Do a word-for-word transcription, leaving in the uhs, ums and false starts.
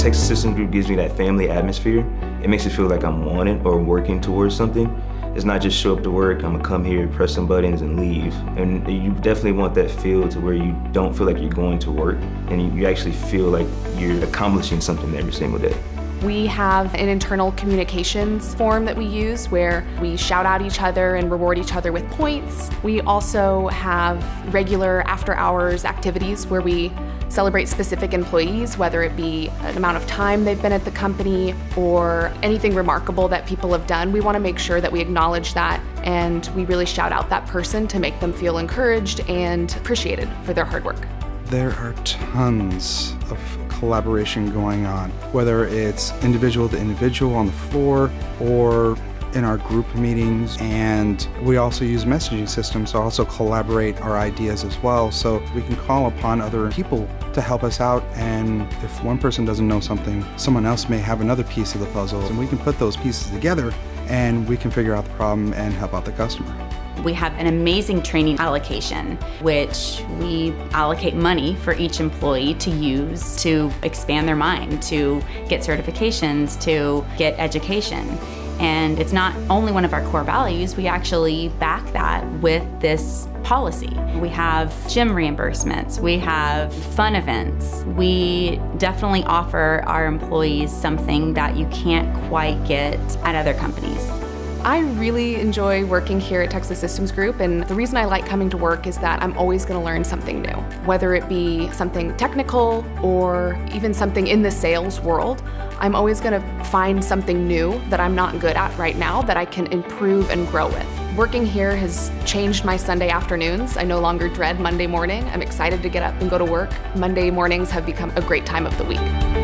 Texas Systems Group gives me that family atmosphere. It makes it feel like I'm on it or working towards something. It's not just show up to work, I'm gonna come here, press some buttons and leave. And you definitely want that feel to where you don't feel like you're going to work and you, you actually feel like you're accomplishing something every single day. We have an internal communications form that we use where we shout out each other and reward each other with points. We also have regular after-hours activities where we celebrate specific employees, whether it be an amount of time they've been at the company or anything remarkable that people have done. We want to make sure that we acknowledge that and we really shout out that person to make them feel encouraged and appreciated for their hard work. There are tons of collaboration going on, whether it's individual to individual on the floor or in our group meetings, and we also use messaging systems to also collaborate our ideas as well, so we can call upon other people to help us out, and if one person doesn't know something, someone else may have another piece of the puzzle, and we can put those pieces together and we can figure out the problem and help out the customer. We have an amazing training allocation, which we allocate money for each employee to use to expand their mind, to get certifications, to get education. And it's not only one of our core values, we actually back that with this policy. We have gym reimbursements, we have fun events. We definitely offer our employees something that you can't quite get at other companies. I really enjoy working here at Texas Systems Group, and the reason I like coming to work is that I'm always going to learn something new. Whether it be something technical or even something in the sales world, I'm always going to find something new that I'm not good at right now that I can improve and grow with. Working here has changed my Sunday afternoons. I no longer dread Monday morning. I'm excited to get up and go to work. Monday mornings have become a great time of the week.